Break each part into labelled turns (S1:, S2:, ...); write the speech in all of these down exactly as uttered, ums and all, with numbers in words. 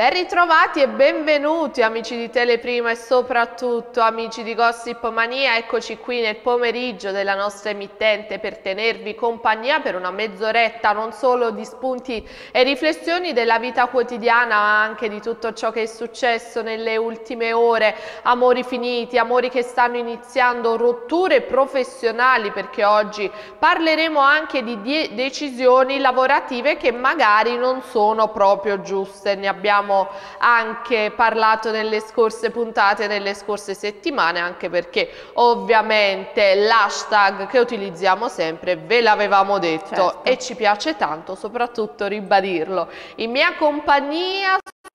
S1: Ben ritrovati e benvenuti amici di Teleprima e soprattutto amici di Gossip Mania, eccoci qui nel pomeriggio della nostra emittente per tenervi compagnia per una mezz'oretta non solo di spunti e riflessioni della vita quotidiana ma anche di tutto ciò che è successo nelle ultime ore, amori finiti, amori che stanno iniziando, rotture professionali, perché oggi parleremo anche di decisioni lavorative che magari non sono proprio giuste, ne abbiamo anche parlato nelle scorse puntate, nelle scorse settimane, anche perché ovviamente l'hashtag che utilizziamo sempre ve l'avevamo detto, certo, e ci piace tanto soprattutto ribadirlo. In mia compagnia,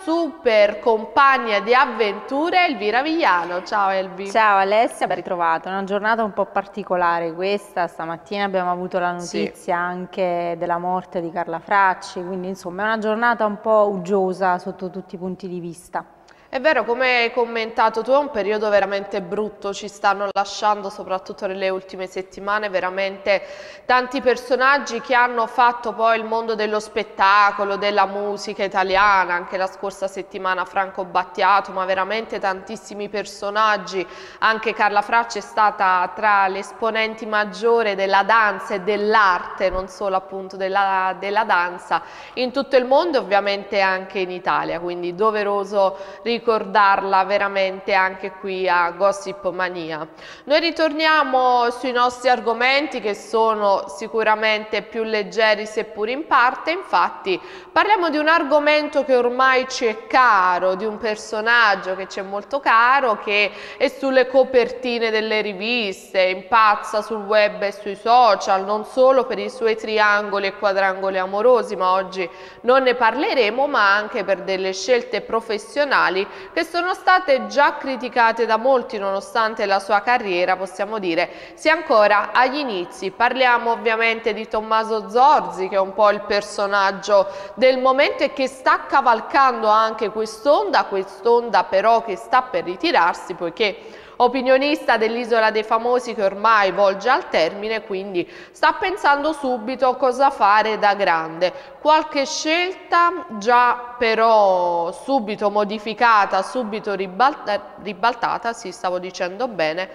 S1: super compagna di avventure, Elvira Vigliano. Ciao Elvi.
S2: Ciao Alessia, ben ritrovata. Una giornata un po' particolare questa, stamattina abbiamo avuto la notizia sì. anche della morte di Carla Fracci, quindi insomma è una giornata un po' uggiosa sotto tutti i punti di vista.
S1: È vero, come hai commentato tu, è un periodo veramente brutto, ci stanno lasciando soprattutto nelle ultime settimane veramente tanti personaggi che hanno fatto poi il mondo dello spettacolo, della musica italiana, anche la scorsa settimana Franco Battiato, ma veramente tantissimi personaggi, anche Carla Fracci è stata tra le esponenti maggiori della danza e dell'arte, non solo appunto della, della danza, in tutto il mondo e ovviamente anche in Italia, quindi doveroso ricordarla veramente anche qui a Gossip Mania. Noi ritorniamo sui nostri argomenti che sono sicuramente più leggeri seppur in parte, infatti parliamo di un argomento che ormai ci è caro, di un personaggio che ci è molto caro, che è sulle copertine delle riviste, impazza sul web e sui social, non solo per i suoi triangoli e quadrangoli amorosi, ma oggi non ne parleremo, ma anche per delle scelte professionali che sono state già criticate da molti nonostante la sua carriera, possiamo dire, sia ancora agli inizi. Parliamo ovviamente di Tommaso Zorzi, che è un po' il personaggio del momento e che sta cavalcando anche quest'onda, quest'onda però che sta per ritirarsi, poiché opinionista dell'Isola dei Famosi che ormai volge al termine, quindi sta pensando subito cosa fare da grande. Qualche scelta già però subito modificata, subito ribalta, ribaltata, sì, stavo dicendo bene,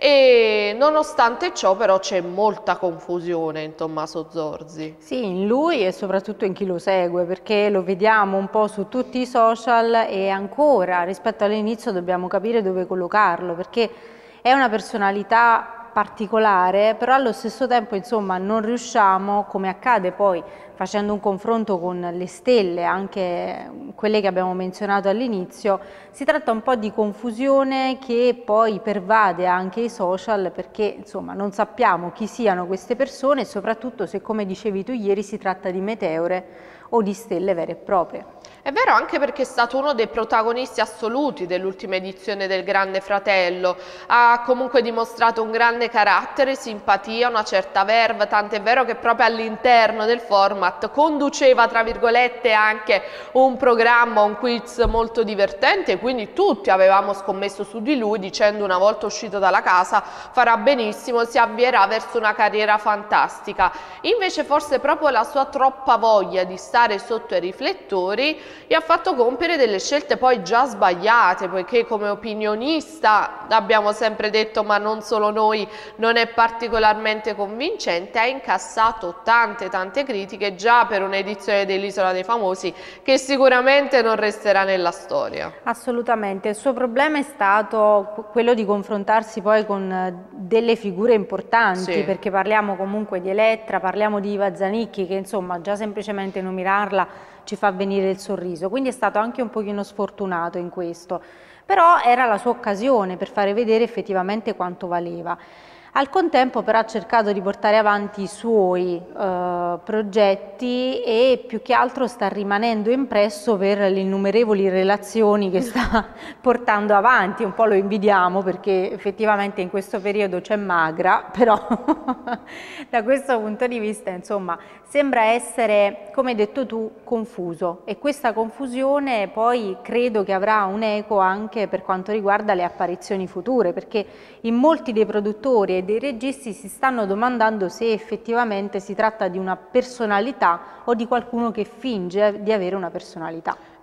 S1: e nonostante ciò però c'è molta confusione in Tommaso Zorzi.
S2: Sì, in lui e soprattutto in chi lo segue, perché lo vediamo un po' su tutti i social e ancora rispetto all'inizio dobbiamo capire dove collocarlo, perché è una personalità particolare, però allo stesso tempo insomma non riusciamo, come accade poi facendo un confronto con le stelle, anche quelle che abbiamo menzionato all'inizio, si tratta un po' di confusione che poi pervade anche i social, perché insomma non sappiamo chi siano queste persone e soprattutto se, come dicevi tu ieri, si tratta di meteore o di stelle vere e proprie.
S1: È vero, anche perché è stato uno dei protagonisti assoluti dell'ultima edizione del Grande Fratello, ha comunque dimostrato un grande carattere, simpatia, una certa verve, tant'è vero che proprio all'interno del format conduceva tra virgolette anche un programma, un quiz molto divertente, quindi tutti avevamo scommesso su di lui dicendo una volta uscito dalla casa farà benissimo, si avvierà verso una carriera fantastica. Invece forse proprio la sua troppa voglia di stare sotto i riflettori gli ha fatto compiere delle scelte poi già sbagliate, poiché come opinionista, abbiamo sempre detto ma non solo noi, non è particolarmente convincente, ha incassato tante tante critiche già per un'edizione dell'Isola dei Famosi che sicuramente non resterà nella storia.
S2: Assolutamente, il suo problema è stato quello di confrontarsi poi con delle figure importanti, sì, perché parliamo comunque di Elettra, parliamo di Iva Zanicchi, che insomma già semplicemente nominarla ci fa venire il sorriso, quindi è stato anche un pochino sfortunato in questo, però era la sua occasione per fare vedere effettivamente quanto valeva. Al contempo però ha cercato di portare avanti i suoi eh, progetti e più che altro sta rimanendo impresso per le innumerevoli relazioni che sta portando avanti. Un po' lo invidiamo perché effettivamente in questo periodo c'è magra, però da questo punto di vista insomma sembra essere, come hai detto tu, confuso, e questa confusione poi credo che avrà un eco anche per quanto riguarda le apparizioni future, perché in molti dei produttori e dei registi si stanno domandando se effettivamente si tratta di una personalità o di qualcuno che finge di avere una personalità.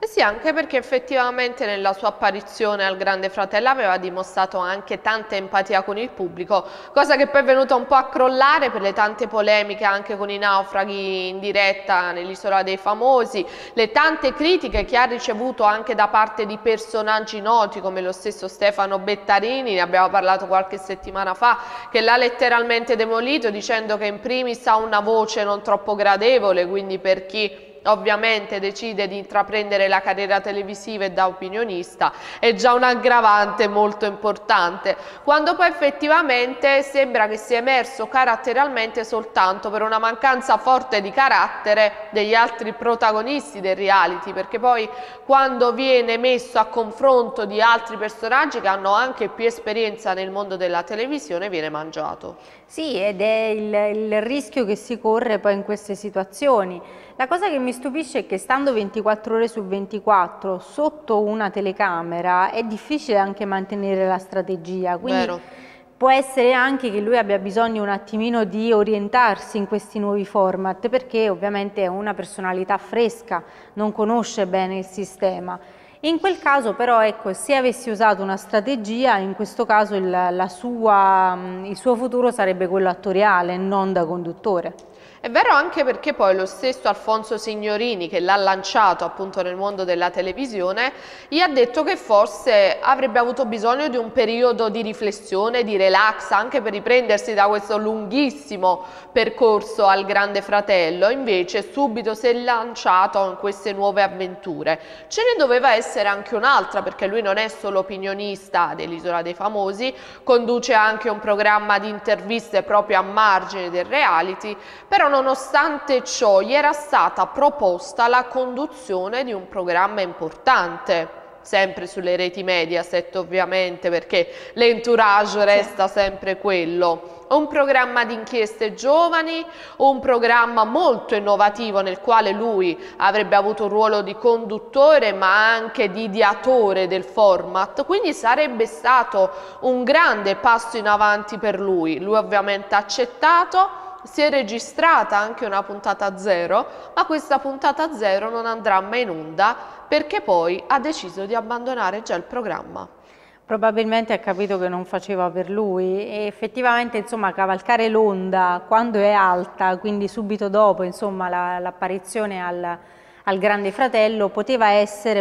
S1: Eh sì, anche perché effettivamente nella sua apparizione al Grande Fratello aveva dimostrato anche tanta empatia con il pubblico, cosa che poi è venuta un po' a crollare per le tante polemiche anche con i naufraghi in diretta nell'Isola dei Famosi, le tante critiche che ha ricevuto anche da parte di personaggi noti come lo stesso Stefano Bettarini, ne abbiamo parlato qualche settimana fa, che l'ha letteralmente demolito dicendo che in primis ha una voce non troppo gradevole, quindi per chi ovviamente decide di intraprendere la carriera televisiva e da opinionista è già un aggravante molto importante, quando poi effettivamente sembra che sia emerso caratterialmente soltanto per una mancanza forte di carattere degli altri protagonisti del reality, perché poi quando viene messo a confronto di altri personaggi che hanno anche più esperienza nel mondo della televisione viene mangiato.
S2: Sì, ed è il, il rischio che si corre poi in queste situazioni. La cosa che mi stupisce è che stando ventiquattro ore su ventiquattro sotto una telecamera è difficile anche mantenere la strategia, quindi
S1: Vero.
S2: può essere anche che lui abbia bisogno un attimino di orientarsi in questi nuovi format, perché ovviamente è una personalità fresca, non conosce bene il sistema. In quel caso però, ecco, se avessi usato una strategia, in questo caso il, la sua, il suo futuro sarebbe quello attoriale, non da conduttore.
S1: È vero anche perché poi lo stesso Alfonso Signorini, che l'ha lanciato appunto nel mondo della televisione, gli ha detto che forse avrebbe avuto bisogno di un periodo di riflessione, di relax, anche per riprendersi da questo lunghissimo percorso al Grande Fratello. Invece subito si è lanciato in queste nuove avventure. Ce ne doveva essere anche un'altra, perché lui non è solo opinionista dell'Isola dei Famosi, conduce anche un programma di interviste proprio a margine del reality, però nonostante ciò gli era stata proposta la conduzione di un programma importante, sempre sulle reti Mediaset ovviamente, perché l'entourage resta sempre quello. Un programma di inchieste giovani, un programma molto innovativo nel quale lui avrebbe avuto un ruolo di conduttore ma anche di ideatore del format, quindi sarebbe stato un grande passo in avanti per lui. Lui ovviamente ha accettato. Si è registrata anche una puntata zero, ma questa puntata zero non andrà mai in onda perché poi ha deciso di abbandonare già il programma.
S2: Probabilmente ha capito che non faceva per lui e effettivamente, insomma, cavalcare l'onda quando è alta, quindi subito dopo, insomma, l'apparizione la, al, al Grande Fratello, poteva essere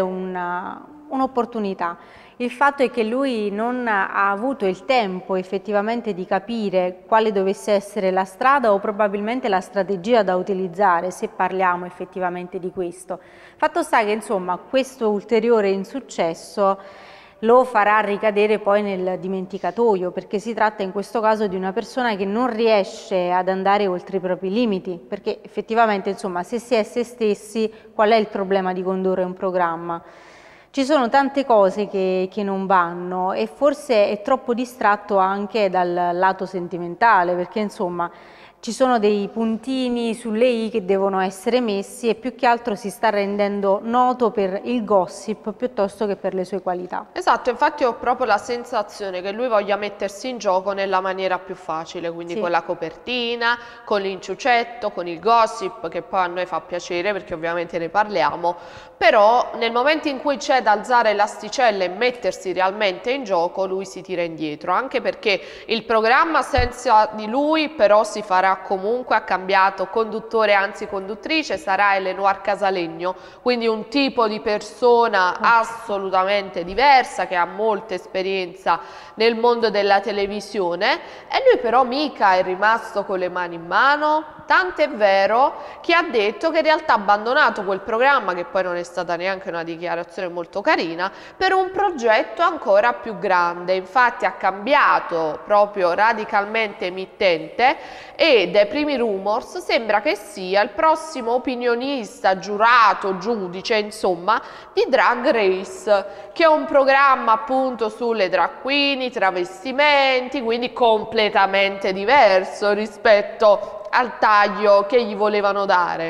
S2: un'opportunità. Il fatto è che lui non ha avuto il tempo effettivamente di capire quale dovesse essere la strada o probabilmente la strategia da utilizzare, se parliamo effettivamente di questo. Fatto sta che, insomma, questo ulteriore insuccesso lo farà ricadere poi nel dimenticatoio, perché si tratta in questo caso di una persona che non riesce ad andare oltre i propri limiti, perché effettivamente, insomma, se si è se stessi, qual è il problema di condurre un programma? Ci sono tante cose che, che non vanno e forse è troppo distratto anche dal lato sentimentale, perché insomma ci sono dei puntini sulle i che devono essere messi e più che altro si sta rendendo noto per il gossip piuttosto che per le sue qualità.
S1: Esatto, infatti ho proprio la sensazione che lui voglia mettersi in gioco nella maniera più facile, quindi sì, con la copertina, con l'inciucetto, con il gossip, che poi a noi fa piacere perché ovviamente ne parliamo, però nel momento in cui c'è da alzare l'asticella e mettersi realmente in gioco lui si tira indietro, anche perché il programma senza di lui però si farà comunque, ha cambiato conduttore, anzi conduttrice, sarà Elenoir Casalegno, quindi un tipo di persona assolutamente diversa che ha molta esperienza nel mondo della televisione e lui però mica è rimasto con le mani in mano, tant'è vero che ha detto che in realtà ha abbandonato quel programma, che poi non è stata neanche una dichiarazione molto carina, per un progetto ancora più grande. Infatti ha cambiato proprio radicalmente emittente e dai primi rumors sembra che sia il prossimo opinionista, giurato, giudice, insomma, di Drag Race, che è un programma appunto sulle drag queen, i travestimenti, quindi completamente diverso rispetto al taglio che gli volevano dare.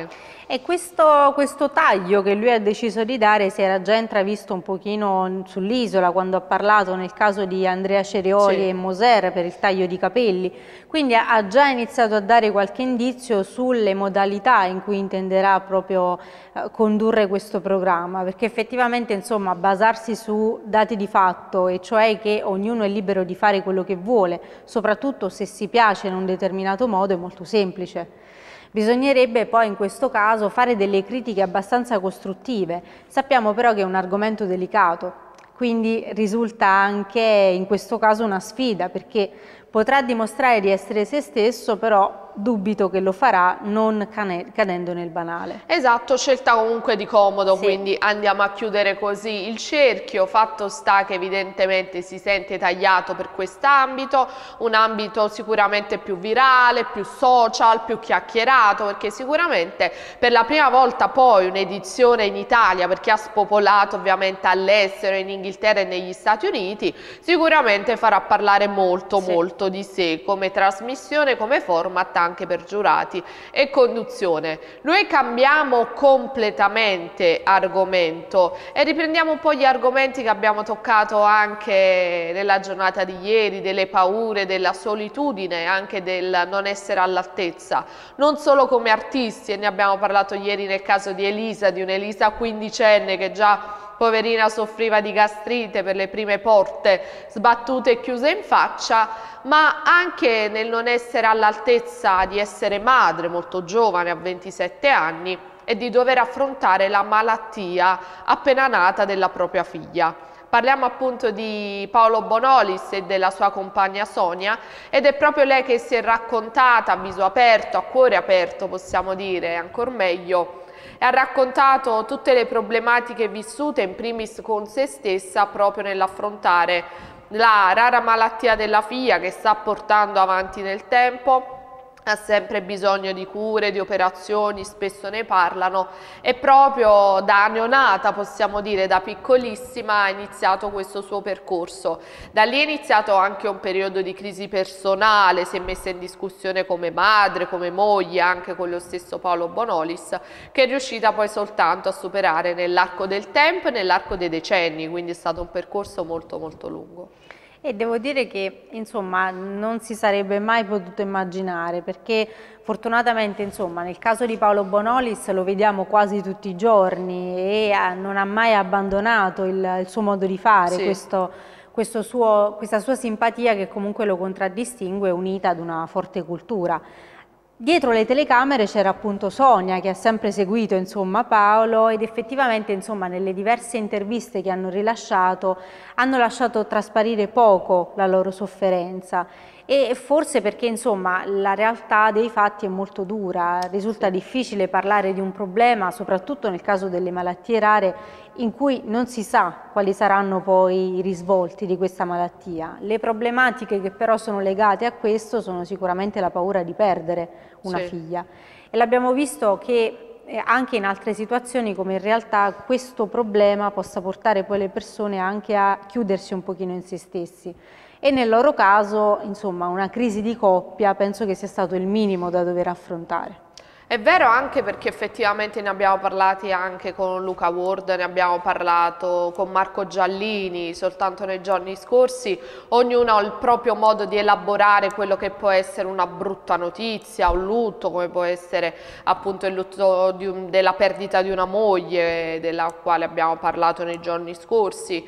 S2: E questo, questo taglio che lui ha deciso di dare si era già intravisto un pochino sull'isola quando ha parlato nel caso di Andrea Cerioli sì. e Moser per il taglio di capelli, quindi ha già iniziato a dare qualche indizio sulle modalità in cui intenderà proprio eh, condurre questo programma, perché effettivamente insomma basarsi su dati di fatto, e cioè che ognuno è libero di fare quello che vuole, soprattutto se si piace in un determinato modo, è molto semplice. Bisognerebbe poi in questo caso fare delle critiche abbastanza costruttive. Sappiamo però che è un argomento delicato, quindi risulta anche in questo caso una sfida, perché potrà dimostrare di essere se stesso, però dubito che lo farà non cadendo nel banale.
S1: Esatto, scelta comunque di comodo,
S2: sì.
S1: Quindi andiamo a chiudere così il cerchio. Fatto sta che evidentemente si sente tagliato per quest'ambito, un ambito sicuramente più virale, più social, più chiacchierato, perché sicuramente per la prima volta poi un'edizione in Italia, perché ha spopolato ovviamente all'estero, in Inghilterra e negli Stati Uniti, sicuramente farà parlare molto sì. molto di sé come trasmissione, come format, anche per giurati e conduzione. Noi cambiamo completamente argomento e riprendiamo un po' gli argomenti che abbiamo toccato anche nella giornata di ieri, delle paure, della solitudine, anche del non essere all'altezza, non solo come artisti, e ne abbiamo parlato ieri nel caso di Elisa, di un'Elisa quindicenne che già poverina soffriva di gastrite per le prime porte sbattute e chiuse in faccia, ma anche nel non essere all'altezza di essere madre molto giovane, a ventisette anni, e di dover affrontare la malattia appena nata della propria figlia. Parliamo appunto di Paolo Bonolis e della sua compagna Sonia, ed è proprio lei che si è raccontata a viso aperto, a cuore aperto possiamo dire, ancor meglio, e ha raccontato tutte le problematiche vissute in primis con se stessa proprio nell'affrontare la rara malattia della figlia che sta portando avanti nel tempo. Ha sempre bisogno di cure, di operazioni, spesso ne parlano, e proprio da neonata, possiamo dire da piccolissima, ha iniziato questo suo percorso. Da lì è iniziato anche un periodo di crisi personale, si è messa in discussione come madre, come moglie, anche con lo stesso Paolo Bonolis, che è riuscita poi soltanto a superare nell'arco del tempo e nell'arco dei decenni, quindi è stato un percorso molto molto lungo.
S2: E devo dire che insomma non si sarebbe mai potuto immaginare, perché fortunatamente insomma nel caso di Paolo Bonolis lo vediamo quasi tutti i giorni e non ha mai abbandonato il, il suo modo di fare, sì. questo, questo suo, questa sua simpatia che comunque lo contraddistingue, unita ad una forte cultura. Dietro le telecamere c'era appunto Sonia, che ha sempre seguito insomma Paolo, ed effettivamente insomma nelle diverse interviste che hanno rilasciato hanno lasciato trasparire poco la loro sofferenza, e forse perché insomma la realtà dei fatti è molto dura, risulta difficile parlare di un problema, soprattutto nel caso delle malattie rare, in cui non si sa quali saranno poi i risvolti di questa malattia. Le problematiche che però sono legate a questo sono sicuramente la paura di perdere una sì. figlia, e l'abbiamo visto che anche in altre situazioni come in realtà questo problema possa portare poi le persone anche a chiudersi un pochino in se stessi, e nel loro caso insomma una crisi di coppia penso che sia stato il minimo da dover affrontare.
S1: È vero, anche perché effettivamente ne abbiamo parlati anche con Luca Ward, ne abbiamo parlato con Marco Giallini soltanto nei giorni scorsi. Ognuno ha il proprio modo di elaborare quello che può essere una brutta notizia, un lutto, come può essere appunto il lutto di un, della perdita di una moglie, della quale abbiamo parlato nei giorni scorsi,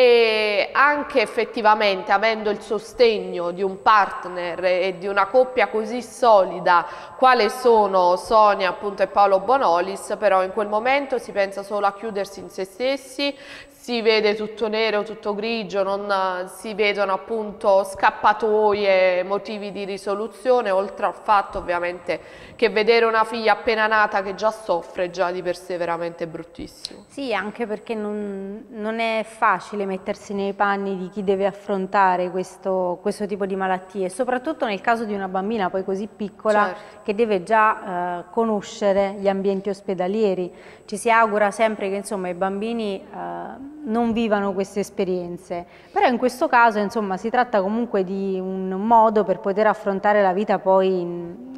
S1: e anche effettivamente avendo il sostegno di un partner e di una coppia così solida quale sono Sonia appunto e Paolo Bonolis, però in quel momento si pensa solo a chiudersi in se stessi, si vede tutto nero, tutto grigio, non si vedono appunto scappatoie, motivi di risoluzione, oltre al fatto ovviamente che vedere una figlia appena nata che già soffre già di per sé veramente bruttissimo.
S2: Sì, anche perché non, non è facile mettersi nei panni di chi deve affrontare questo, questo tipo di malattie, soprattutto nel caso di una bambina poi così piccola, certo. che deve già eh, conoscere gli ambienti ospedalieri. Ci si augura sempre che insomma i bambini eh, non vivano queste esperienze, però in questo caso insomma si tratta comunque di un modo per poter affrontare la vita poi in,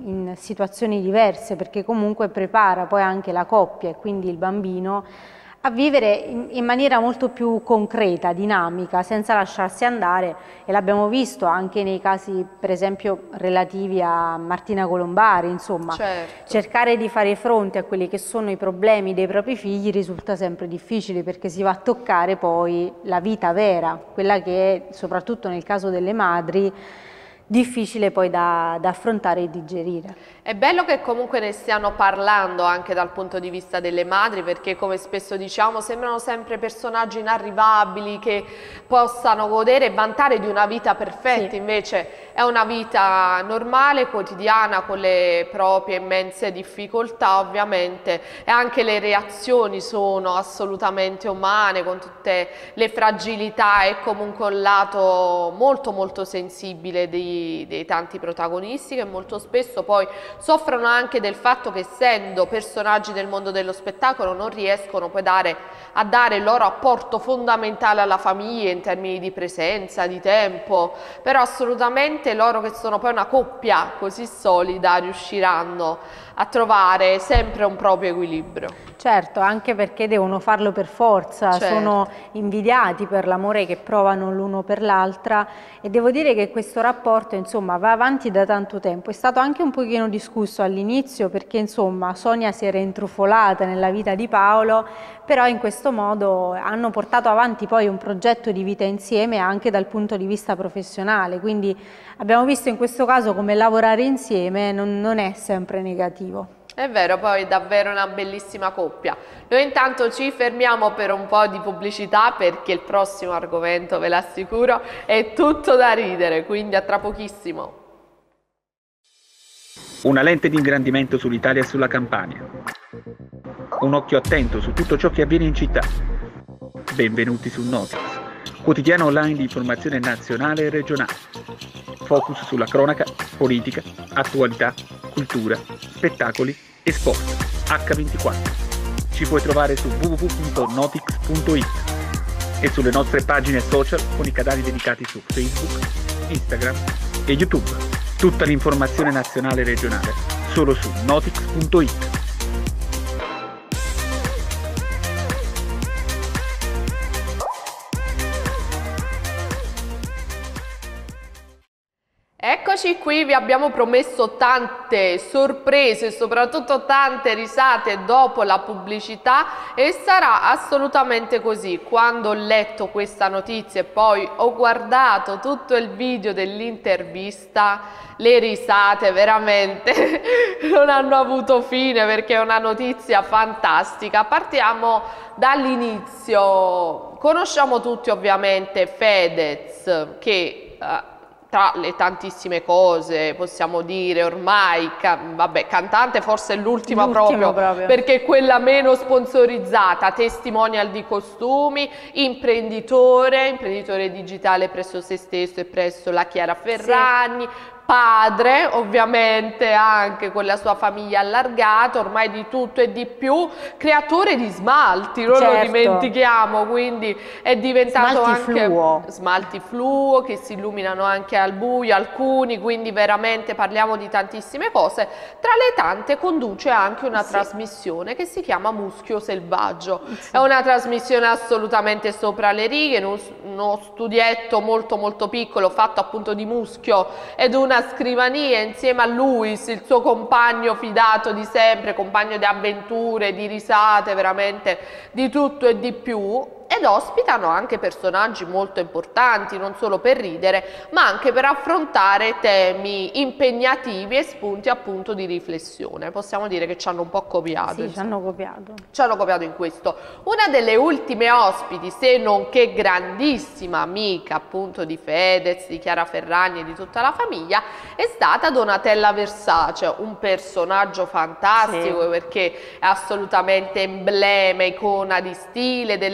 S2: in situazioni diverse, perché comunque prepara poi anche la coppia e quindi il bambino a vivere in, in maniera molto più concreta, dinamica, senza lasciarsi andare, e l'abbiamo visto anche nei casi per esempio relativi a Martina Colombari, insomma,
S1: certo.
S2: cercare di fare fronte a quelli che sono i problemi dei propri figli risulta sempre difficile, perché si va a toccare poi la vita vera, quella che è, soprattutto nel caso delle madri, difficile poi da, da affrontare e digerire.
S1: È bello che comunque ne stiano parlando anche dal punto di vista delle madri, perché come spesso diciamo sembrano sempre personaggi inarrivabili che possano godere e vantare di una vita perfetta, sì. Invece è una vita normale, quotidiana, con le proprie immense difficoltà ovviamente, e anche le reazioni sono assolutamente umane, con tutte le fragilità e comunque un lato molto molto sensibile dei, dei tanti protagonisti, che molto spesso poi soffrono anche del fatto che, essendo personaggi del mondo dello spettacolo, non riescono poi dare, a dare il loro apporto fondamentale alla famiglia in termini di presenza, di tempo, però assolutamente loro, che sono poi una coppia così solida, riusciranno a trovare sempre un proprio equilibrio.
S2: Certo, anche perché devono farlo per forza, certo. Sono invidiati per l'amore che provano l'uno per l'altra, e devo dire che questo rapporto insomma va avanti da tanto tempo. È stato anche un pochino discusso all'inizio, perché insomma Sonia si era intrufolata nella vita di Paolo, però in questo modo hanno portato avanti poi un progetto di vita insieme anche dal punto di vista professionale, quindi abbiamo visto in questo caso come lavorare insieme non, non è sempre negativo.
S1: È vero, poi è davvero una bellissima coppia. Noi intanto ci fermiamo per un po' di pubblicità, perché il prossimo argomento, ve l'assicuro, è tutto da ridere, quindi a tra pochissimo.
S3: Una lente di ingrandimento sull'Italia e sulla Campania. Un occhio attento su tutto ciò che avviene in città. Benvenuti su Notix, quotidiano online di informazione nazionale e regionale. Focus sulla cronaca, politica, attualità, cultura, spettacoli e sport. acca ventiquattro. Ci puoi trovare su w w w punto notix punto it e sulle nostre pagine social con i canali dedicati su Facebook, Instagram e YouTube. Tutta l'informazione nazionale e regionale solo su notix punto it.
S1: Eccoci qui, vi abbiamo promesso tante sorprese, soprattutto tante risate dopo la pubblicità, e sarà assolutamente così. Quando ho letto questa notizia e poi ho guardato tutto il video dell'intervista, le risate veramente non hanno avuto fine, perché è una notizia fantastica. Partiamo dall'inizio. Conosciamo tutti ovviamente Fedez, che eh, tra le tantissime cose possiamo dire ormai, ca vabbè, cantante forse è l'ultima proprio, proprio, perché è quella meno sponsorizzata, testimonial di costumi, imprenditore, imprenditore digitale presso se stesso e presso la Chiara Ferragni, sì. Padre ovviamente anche con la sua famiglia allargata, ormai di tutto e di più, creatore di smalti, non certo. lo dimentichiamo, quindi è diventato
S2: smalti
S1: anche
S2: fluo.
S1: smalti fluo che si illuminano anche al buio, alcuni, quindi veramente parliamo di tantissime cose. Tra le tante conduce anche una sì. trasmissione che si chiama Muschio Selvaggio, sì. è una trasmissione assolutamente sopra le righe, uno, uno studietto molto molto piccolo fatto appunto di muschio ed una scrivania insieme a Luis, il suo compagno fidato di sempre, compagno di avventure, di risate, veramente di tutto e di più, ed ospitano anche personaggi molto importanti, non solo per ridere, ma anche per affrontare temi impegnativi e spunti appunto di riflessione. Possiamo dire che ci hanno un po' copiato.
S2: Sì, ci hanno copiato.
S1: Ci hanno copiato in questo. Una delle ultime ospiti, se non che grandissima amica appunto di Fedez, di Chiara Ferragni e di tutta la famiglia, è stata Donatella Versace, un personaggio fantastico sì. perché è assolutamente emblema, icona di stile, delle donne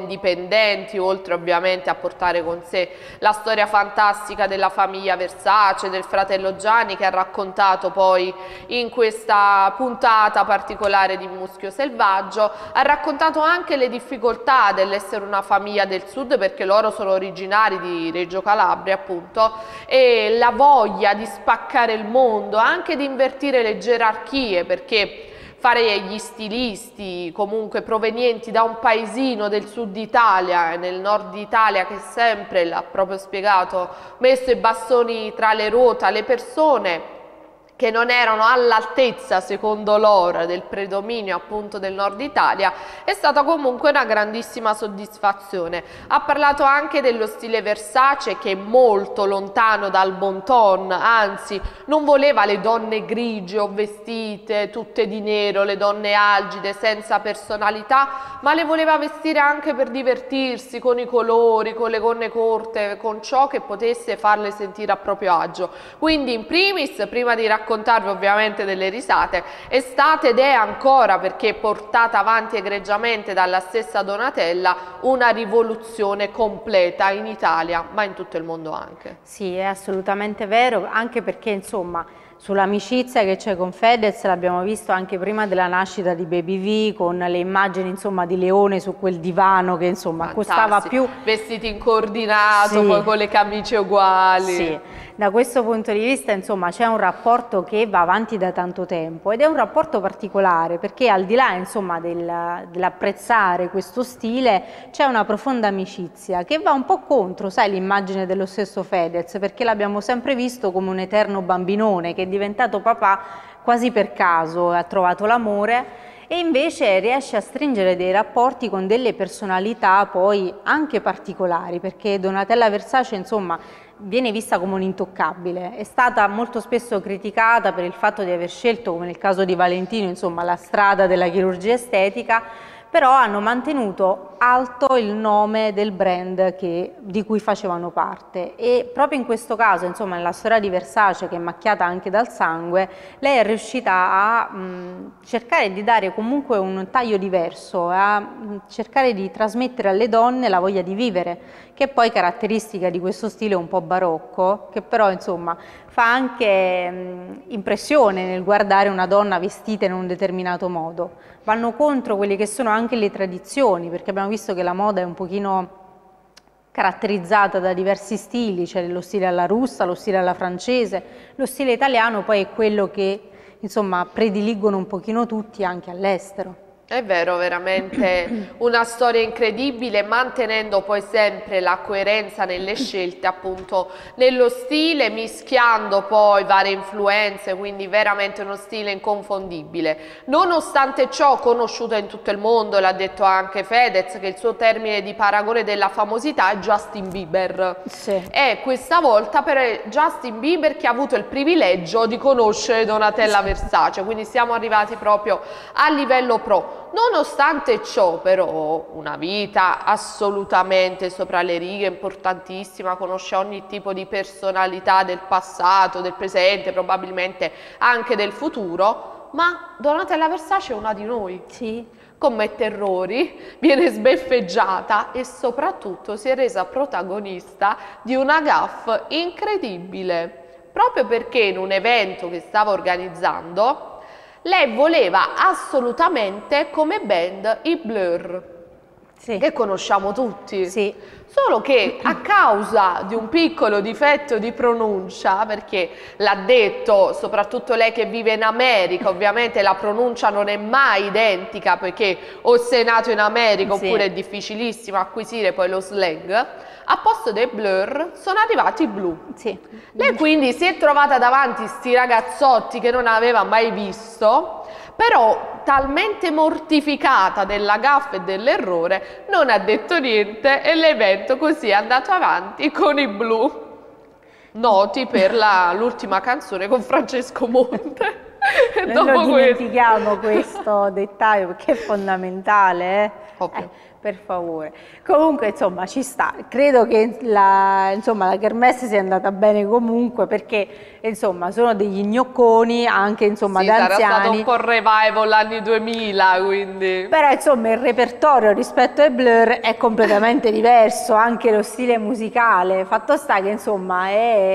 S1: indipendenti, oltre ovviamente a portare con sé la storia fantastica della famiglia Versace, del fratello Gianni, che ha raccontato poi in questa puntata particolare di Muschio Selvaggio. Ha raccontato anche le difficoltà dell'essere una famiglia del sud, perché loro sono originari di Reggio Calabria appunto, e la voglia di spaccare il mondo, anche di invertire le gerarchie, perché fare gli stilisti comunque provenienti da un paesino del sud Italia e nel nord Italia, che sempre, l'ha proprio spiegato, messo i bastoni tra le ruote alle persone che non erano all'altezza, secondo loro, del predominio appunto del nord Italia, è stata comunque una grandissima soddisfazione. Ha parlato anche dello stile Versace, che è molto lontano dal bon ton, anzi non voleva le donne grigie o vestite tutte di nero, le donne algide senza personalità, ma le voleva vestire anche per divertirsi, con i colori, con le gonne corte, con ciò che potesse farle sentire a proprio agio. Quindi in primis, prima di raccontarvi ovviamente delle risate, è stata ed è ancora, perché portata avanti egregiamente dalla stessa Donatella, una rivoluzione completa in Italia, ma in tutto il mondo anche.
S2: Sì, è assolutamente vero, anche perché insomma sull'amicizia che c'è con Fedez l'abbiamo visto anche prima della nascita di Baby V, con le immagini insomma di Leone su quel divano che insomma
S1: Fantastico.
S2: Costava più,
S1: vestiti in coordinato,
S2: sì,
S1: poi con le camicie uguali.
S2: Sì. Da questo punto di vista insomma c'è un rapporto che va avanti da tanto tempo, ed è un rapporto particolare perché al di là insomma del, dell'apprezzare questo stile c'è una profonda amicizia che va un po' contro, sai, l'immagine dello stesso Fedez, perché l'abbiamo sempre visto come un eterno bambinone che è diventato papà quasi per caso, ha trovato l'amore, e invece riesce a stringere dei rapporti con delle personalità poi anche particolari, perché Donatella Versace insomma viene vista come un intoccabile, è stata molto spesso criticata per il fatto di aver scelto, come nel caso di Valentino, insomma la strada della chirurgia estetica, però hanno mantenuto alto il nome del brand che, di cui facevano parte, e proprio in questo caso, insomma nella storia di Versace, che è macchiata anche dal sangue, lei è riuscita a mh, cercare di dare comunque un taglio diverso, a mh, cercare di trasmettere alle donne la voglia di vivere, che è poi caratteristica di questo stile un po' barocco, che però insomma fa anche mh, impressione nel guardare una donna vestita in un determinato modo. Vanno contro quelle che sono anche le tradizioni, perché abbiamo visto che la moda è un pochino caratterizzata da diversi stili, c'è lo stile alla russa, lo stile alla francese, lo stile italiano poi è quello che insomma prediligono un pochino tutti anche all'estero.
S1: È vero, veramente una storia incredibile, mantenendo poi sempre la coerenza nelle scelte, appunto nello stile, mischiando poi varie influenze, quindi veramente uno stile inconfondibile. Nonostante ciò, conosciuta in tutto il mondo, l'ha detto anche Fedez, che il suo termine di paragone della famosità è Justin Bieber.
S2: Sì.
S1: E questa volta per Justin Bieber, che ha avuto il privilegio di conoscere Donatella Versace, quindi siamo arrivati proprio a livello pro. Nonostante ciò, però, una vita assolutamente sopra le righe, importantissima, conosce ogni tipo di personalità del passato, del presente, probabilmente anche del futuro, ma Donatella Versace è una di noi.
S2: Sì.
S1: Commette errori, viene sbeffeggiata e soprattutto si è resa protagonista di una gaffe incredibile, proprio perché in un evento che stava organizzando lei voleva assolutamente come band i Blur, sì, che conosciamo tutti.
S2: Sì.
S1: Solo che a causa di un piccolo difetto di pronuncia, perché l'ha detto soprattutto lei che vive in America, ovviamente la pronuncia non è mai identica, poiché o sei nato in America, sì, oppure è difficilissimo acquisire poi lo slang, a posto dei Blur sono arrivati i Blu.
S2: Sì.
S1: Lei quindi si è trovata davanti sti ragazzotti che non aveva mai visto, però talmente mortificata della gaffa e dell'errore non ha detto niente, e l'evento così è andato avanti con i Blu, noti per l'ultima canzone con Francesco Monte.
S2: Non lo dimentichiamo questo dettaglio perché è fondamentale. Eh?
S1: Ovvio.
S2: Eh, per favore. Comunque, insomma, ci sta. Credo che la, insomma, la kermesse sia andata bene comunque, perché insomma sono degli gnocconi anche, insomma,
S1: sì,
S2: da
S1: sarà
S2: anziani.
S1: stato un po' revival anni duemila, quindi.
S2: Però insomma il repertorio rispetto ai Blur è completamente diverso, anche lo stile musicale. Fatto sta che insomma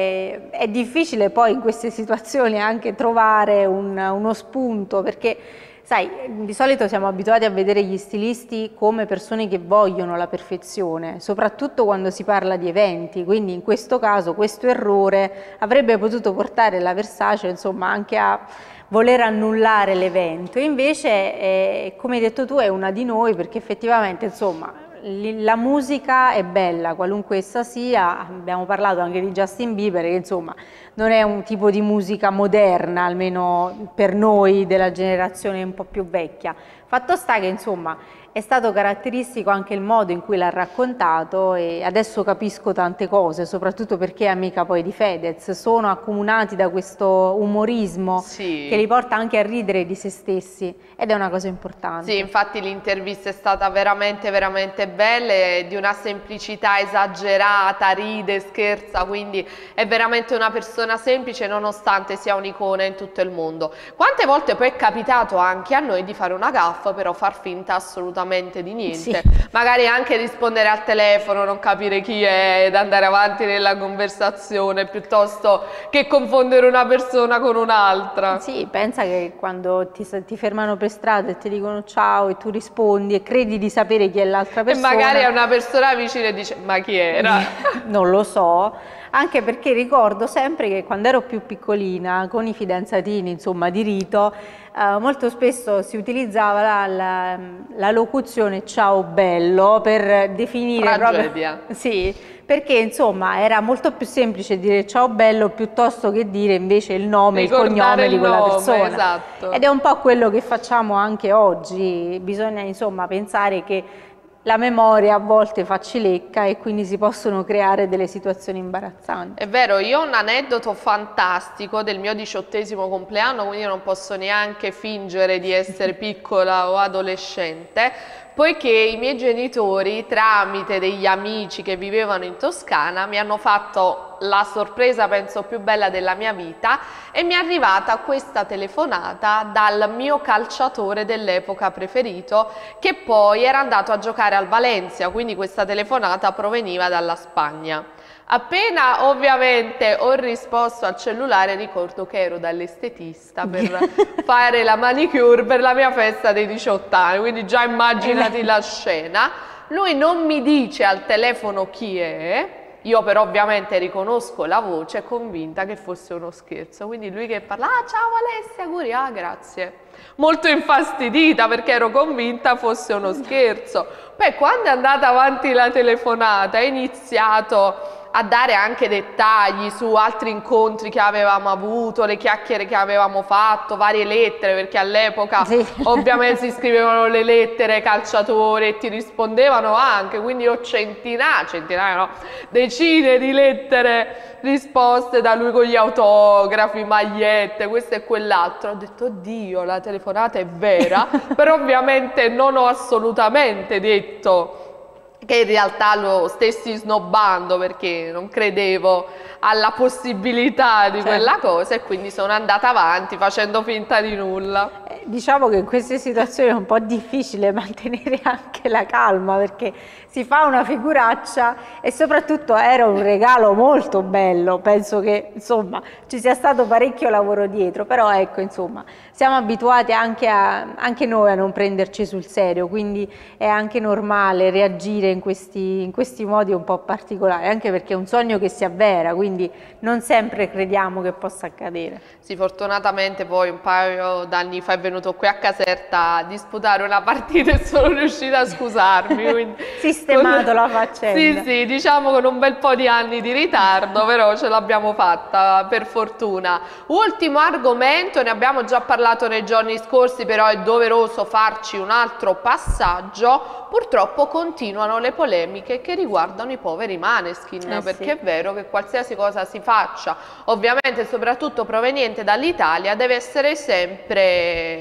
S2: è, è difficile poi in queste situazioni anche trovare un, uno spunto, perché sai, di solito siamo abituati a vedere gli stilisti come persone che vogliono la perfezione, soprattutto quando si parla di eventi, quindi in questo caso questo errore avrebbe potuto portare la Versace, insomma, anche a voler annullare l'evento. Invece, eh, come hai detto tu, è una di noi, perché effettivamente, insomma, la musica è bella, qualunque essa sia. Abbiamo parlato anche di Justin Bieber, che insomma non è un tipo di musica moderna, almeno per noi della generazione un po' più vecchia. Fatto sta che insomma è stato caratteristico anche il modo in cui l'ha raccontato, e adesso capisco tante cose, soprattutto perché è amica poi di Fedez. Sono accomunati da questo umorismo, sì, che li porta anche a ridere di se stessi, ed è una cosa importante.
S1: Sì, infatti l'intervista è stata veramente veramente bella, è di una semplicità esagerata, ride, scherza, quindi è veramente una persona semplice nonostante sia un'icona in tutto il mondo. Quante volte poi è capitato anche a noi di fare una gaffa, però far finta assolutamente di niente, sì, magari anche rispondere al telefono, non capire chi è ed andare avanti nella conversazione piuttosto che confondere una persona con un'altra.
S2: Sì, pensa che quando ti, ti fermano per strada e ti dicono ciao e tu rispondi e credi di sapere chi è l'altra persona,
S1: e magari è una persona vicina e dice ma chi era?
S2: Non lo so. Anche perché ricordo sempre che quando ero più piccolina, con i fidanzatini, insomma, di rito, eh, molto spesso si utilizzava la, la, la locuzione ciao bello per definire
S1: tragedia.
S2: Proprio, sì, perché insomma era molto più semplice dire ciao bello piuttosto che dire invece il nome, ricordare il cognome il di quella
S1: nome,
S2: persona.
S1: Esatto.
S2: Ed è un po' quello che facciamo anche oggi. Bisogna insomma pensare che la memoria a volte fa cilecca e quindi si possono creare delle situazioni imbarazzanti.
S1: È vero, io ho un aneddoto fantastico del mio diciottesimo compleanno, quindi non posso neanche fingere di essere piccola o adolescente, poiché i miei genitori, tramite degli amici che vivevano in Toscana, mi hanno fatto la sorpresa, penso, più bella della mia vita, e mi è arrivata questa telefonata dal mio calciatore dell'epoca preferito, che poi era andato a giocare al Valencia, quindi questa telefonata proveniva dalla Spagna. Appena ovviamente ho risposto al cellulare, ricordo che ero dall'estetista per fare la manicure per la mia festa dei diciotto anni, quindi già immaginati la scena. Lui non mi dice al telefono chi è, io però ovviamente riconosco la voce, convinta che fosse uno scherzo, quindi lui che parla, ah ciao Alessia, auguri, ah grazie, molto infastidita perché ero convinta fosse uno scherzo. Poi quando è andata avanti la telefonata, è iniziato a dare anche dettagli su altri incontri che avevamo avuto, le chiacchiere che avevamo fatto, varie lettere, perché all'epoca sì, ovviamente si scrivevano le lettere ai calciatori e ti rispondevano anche, quindi ho centinaia, centinaia no, decine di lettere risposte da lui con gli autografi, magliette, questo e quell'altro. Ho detto, oddio, la telefonata è vera, però ovviamente non ho assolutamente detto che in realtà lo stessi snobbando, perché non credevo alla possibilità di certo. quella cosa, e quindi sono andata avanti facendo finta di nulla.
S2: Eh, diciamo che in queste situazioni è un po' difficile mantenere anche la calma, perché si fa una figuraccia e soprattutto era un regalo molto bello, penso che insomma ci sia stato parecchio lavoro dietro, però ecco insomma siamo abituati anche, a, anche noi a non prenderci sul serio, quindi è anche normale reagire in questi, in questi modi un po' particolari, anche perché è un sogno che si avvera, quindi non sempre crediamo che possa accadere.
S1: Sì, fortunatamente poi un paio d'anni fa è venuto qui a Caserta a disputare una partita e sono riuscita a scusarmi. Quindi
S2: sistemato con... la faccenda.
S1: Sì, sì, diciamo con un bel po' di anni di ritardo, però ce l'abbiamo fatta per fortuna. Ultimo argomento, ne abbiamo già parlato nei giorni scorsi, però è doveroso farci un altro passaggio. Purtroppo continuano le polemiche che riguardano i poveri Maneskin, eh perché sì. è vero che qualsiasi cosa si faccia, ovviamente soprattutto proveniente dall'Italia, deve essere sempre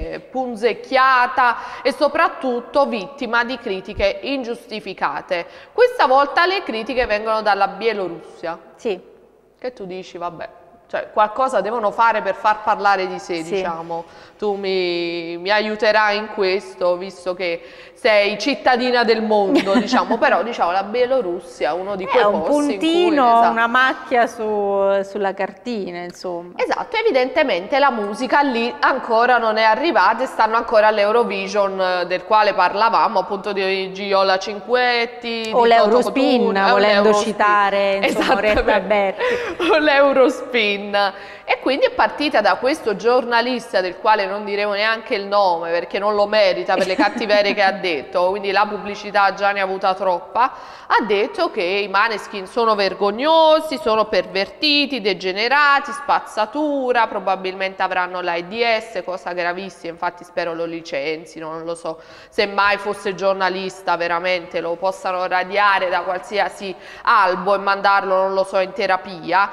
S1: viene punzecchiata e soprattutto vittima di critiche ingiustificate. Questa volta le critiche vengono dalla Bielorussia.
S2: Sì.
S1: Che tu dici, vabbè, cioè qualcosa devono fare per far parlare di sé,
S2: sì.
S1: diciamo. Tu mi, mi aiuterai in questo, visto che sei cittadina del mondo, diciamo, però diciamo la Bielorussia è uno di quei
S2: è
S1: posti
S2: un puntino,
S1: in cui, esatto,
S2: una macchia su, sulla cartina, insomma.
S1: Esatto, evidentemente la musica lì ancora non è arrivata e stanno ancora all'Eurovision, del quale parlavamo, appunto di Giola Cinquetti,
S2: o l'Eurospin,
S1: Cotugno,
S2: volendo citare, insomma, Oretta Berti.
S1: O l'Eurospin. E quindi è partita da questo giornalista, del quale non diremo neanche il nome perché non lo merita per le cattiverie che ha detto, quindi la pubblicità già ne ha avuta troppa, ha detto che i Maneskin sono vergognosi, sono pervertiti, degenerati, spazzatura, probabilmente avranno l'AIDS, cosa gravissima, infatti spero lo licenzino, non lo so, se mai fosse giornalista veramente lo possano radiare da qualsiasi albo e mandarlo, non lo so, in terapia,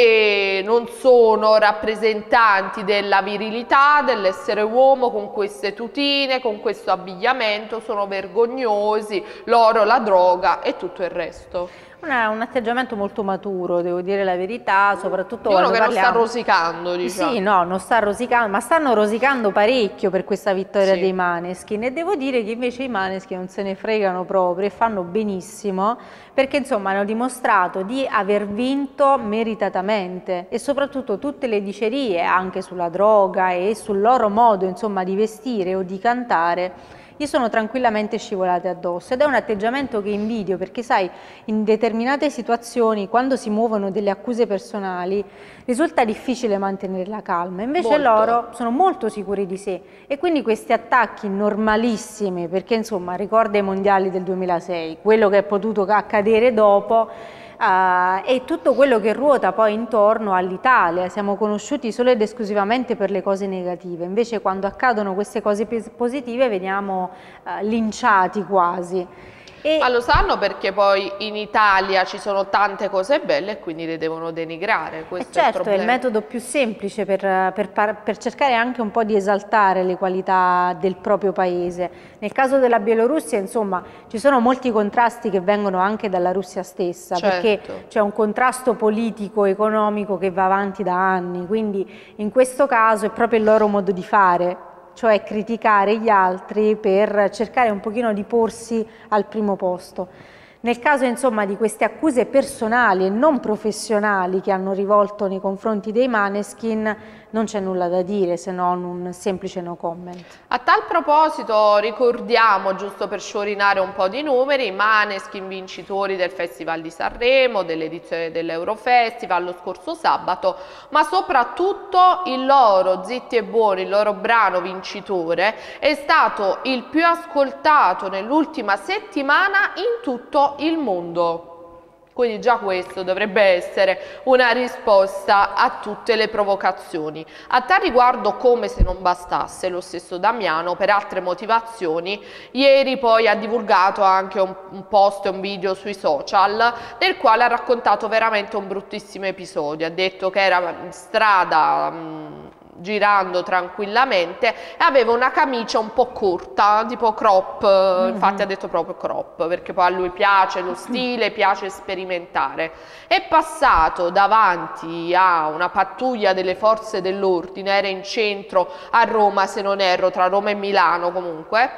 S1: che non sono rappresentanti della virilità, dell'essere uomo con queste tutine, con questo abbigliamento, sono vergognosi, l'oro, la droga e tutto il resto.
S2: Una, un atteggiamento molto maturo, devo dire la verità, soprattutto
S1: uno
S2: quando
S1: che
S2: parliamo...
S1: non sta rosicando, diciamo.
S2: Sì, no, non sta rosicando, ma stanno rosicando parecchio per questa vittoria
S1: sì.
S2: dei Maneskin, e devo dire che invece i Maneskin non se ne fregano proprio e fanno benissimo, perché insomma hanno dimostrato di aver vinto meritatamente, e soprattutto tutte le dicerie anche sulla droga e sul loro modo, insomma, di vestire o di cantare gli sono tranquillamente scivolate addosso, ed è un atteggiamento che invidio, perché sai, in determinate situazioni, quando si muovono delle accuse personali, risulta difficile mantenere la calma, invece
S1: molto.
S2: loro sono molto sicuri di sé, e quindi questi attacchi normalissimi, perché insomma ricorda i mondiali del duemilasei, quello che è potuto accadere dopo, Uh, e tutto quello che ruota poi intorno all'Italia. Siamo conosciuti solo ed esclusivamente per le cose negative, invece quando accadono queste cose positive veniamo uh, linciati quasi. E...
S1: Ma lo sanno perché poi in Italia ci sono tante cose belle e quindi le devono denigrare, questo
S2: certo,
S1: è il problema.
S2: È il metodo più semplice per, per, per cercare anche un po' di esaltare le qualità del proprio paese. Nel caso della Bielorussia, insomma, ci sono molti contrasti che vengono anche dalla Russia stessa,
S1: certo.
S2: perché c'è un contrasto politico, economico che va avanti da anni, quindi in questo caso è proprio il loro modo di fare, cioè criticare gli altri per cercare un pochino di porsi al primo posto. Nel caso insomma di queste accuse personali e non professionali che hanno rivolto nei confronti dei Maneskin non c'è nulla da dire se non un semplice no comment.
S1: A tal proposito ricordiamo, giusto per sciorinare un po' di numeri, i Maneskin vincitori del Festival di Sanremo, dell'edizione dell'Eurofestival lo scorso sabato, ma soprattutto il loro Zitti e Buoni, il loro brano vincitore, è stato il più ascoltato nell'ultima settimana in tutto il mondo. Quindi già questo dovrebbe essere una risposta a tutte le provocazioni. A tal riguardo, come se non bastasse, lo stesso Damiano, per altre motivazioni, ieri poi ha divulgato anche un, un post e un video sui social nel quale ha raccontato veramente un bruttissimo episodio. Ha detto che era in strada mh, girando tranquillamente e aveva una camicia un po' corta, tipo crop, mm-hmm. infatti ha detto proprio crop, perché poi a lui piace lo stile, piace sperimentare. È passato davanti a una pattuglia delle forze dell'ordine, era in centro a Roma se non erro, tra Roma e Milano comunque,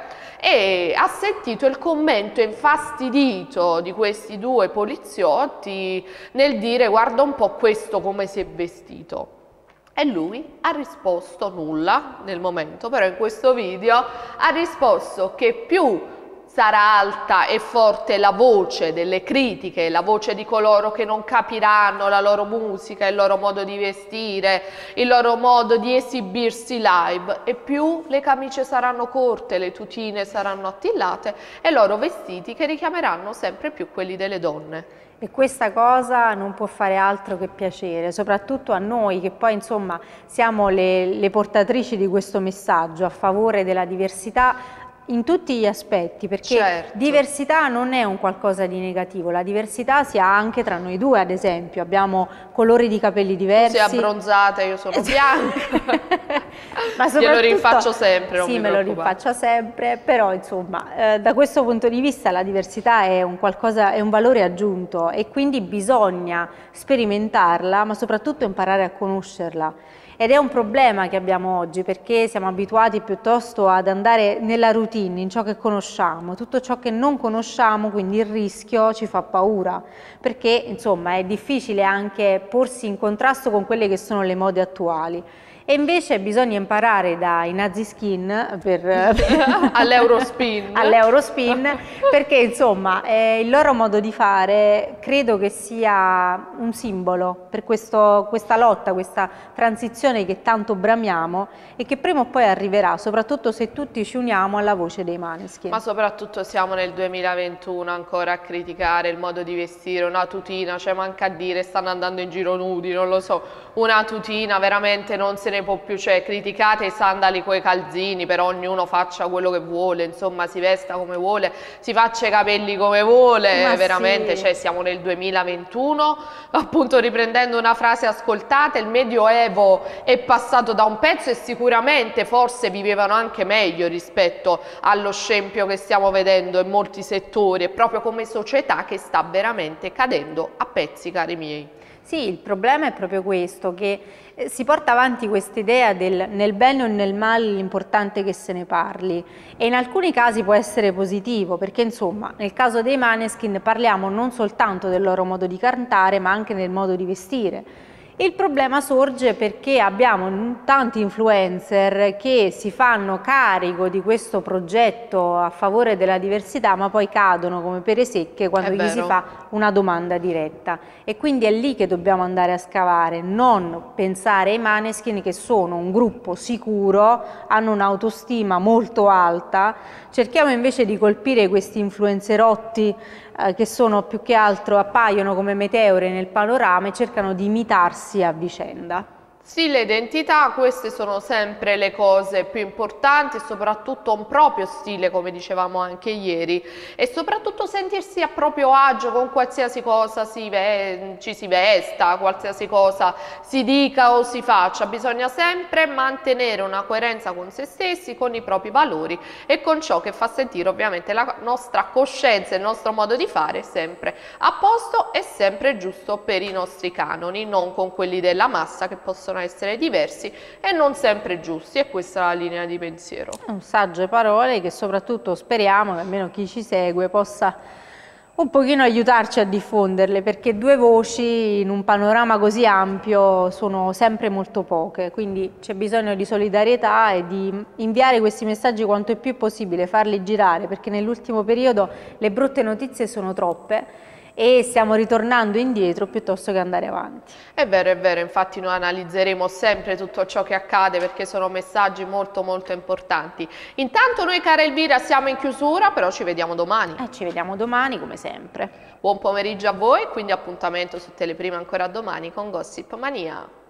S1: e ha sentito il commento infastidito di questi due poliziotti nel dire: guarda un po' questo come si è vestito. E lui ha risposto nulla nel momento, però in questo video ha risposto che più sarà alta e forte la voce delle critiche, la voce di coloro che non capiranno la loro musica, il loro modo di vestire, il loro modo di esibirsi live, e più le camicie saranno corte, le tutine saranno attillate e i loro vestiti che richiameranno sempre più quelli delle donne.
S2: E questa cosa non può fare altro che piacere, soprattutto a noi che poi insomma siamo le, le portatrici di questo messaggio a favore della diversità in tutti gli aspetti, perché
S1: certo.
S2: diversità non è un qualcosa di negativo, la diversità si ha anche tra noi due, ad esempio, abbiamo colori di capelli diversi.
S1: Tu sei abbronzata, io sono bianca.
S2: Ma
S1: glielo rinfaccio sempre, non
S2: sì,
S1: mi
S2: me lo rinfaccio sempre, però insomma, eh, da questo punto di vista la diversità è un qualcosa, è un valore aggiunto e quindi bisogna sperimentarla, ma soprattutto imparare a conoscerla. Ed è un problema che abbiamo oggi, perché siamo abituati piuttosto ad andare nella routine, in ciò che conosciamo. Tutto ciò che non conosciamo, quindi il rischio, ci fa paura, perché insomma è difficile anche porsi in contrasto con quelle che sono le mode attuali. E invece bisogna imparare dai Nazi Skin per
S1: all'Eurospin
S2: all'Eurospin perché insomma eh, il loro modo di fare credo che sia un simbolo per questo, questa lotta, questa transizione che tanto bramiamo e che prima o poi arriverà, soprattutto se tutti ci uniamo alla voce dei Maneskin.
S1: Ma soprattutto siamo nel duemilaventuno ancora a criticare il modo di vestire, una tutina, cioè manca a dire stanno andando in giro nudi, non lo so, una tutina veramente non se ne può più, cioè criticate i sandali coi calzini, però ognuno faccia quello che vuole, insomma si vesta come vuole, si faccia i capelli come vuole,
S2: ma
S1: veramente,
S2: sì.
S1: Cioè siamo nel duemilaventuno, appunto riprendendo una frase ascoltata, il Medioevo è passato da un pezzo e sicuramente forse vivevano anche meglio rispetto allo scempio che stiamo vedendo in molti settori, è proprio come società che sta veramente cadendo a pezzi, cari miei.
S2: Sì, il problema è proprio questo, che eh, si porta avanti questa idea del nel bene o nel male l'importante è che se ne parli e in alcuni casi può essere positivo, perché insomma nel caso dei Maneskin parliamo non soltanto del loro modo di cantare ma anche del modo di vestire. Il problema sorge perché abbiamo tanti influencer che si fanno carico di questo progetto a favore della diversità ma poi cadono come pere secche quando gli si fa una domanda diretta e quindi è lì che dobbiamo andare a scavare, non pensare ai Maneskin che sono un gruppo sicuro, hanno un'autostima molto alta, cerchiamo invece di colpire questi influencerotti eh, che sono più che altro appaiono come meteore nel panorama e cercano di imitarsi a vicenda.
S1: Stile e identità, queste sono sempre le cose più importanti, soprattutto un proprio stile, come dicevamo anche ieri, e soprattutto sentirsi a proprio agio con qualsiasi cosa si ci si vesta, qualsiasi cosa si dica o si faccia. Bisogna sempre mantenere una coerenza con se stessi, con i propri valori e con ciò che fa sentire ovviamente la nostra coscienza e il nostro modo di fare sempre a posto e sempre giusto per i nostri canoni, non con quelli della massa che possono essere diversi e non sempre giusti, e questa è la linea di pensiero.
S2: Un sagge parole che soprattutto speriamo che almeno chi ci segue possa un pochino aiutarci a diffonderle, perché due voci in un panorama così ampio sono sempre molto poche, quindi c'è bisogno di solidarietà e di inviare questi messaggi quanto è più possibile, farli girare, perché nell'ultimo periodo le brutte notizie sono troppe e stiamo ritornando indietro piuttosto che andare avanti.
S1: È vero, è vero, infatti noi analizzeremo sempre tutto ciò che accade perché sono messaggi molto molto importanti. Intanto noi, cara Elvira, siamo in chiusura, però ci vediamo domani.
S2: Eh, ci vediamo domani come sempre.
S1: Buon pomeriggio a voi, quindi appuntamento su Teleprima ancora domani con Gossip Mania.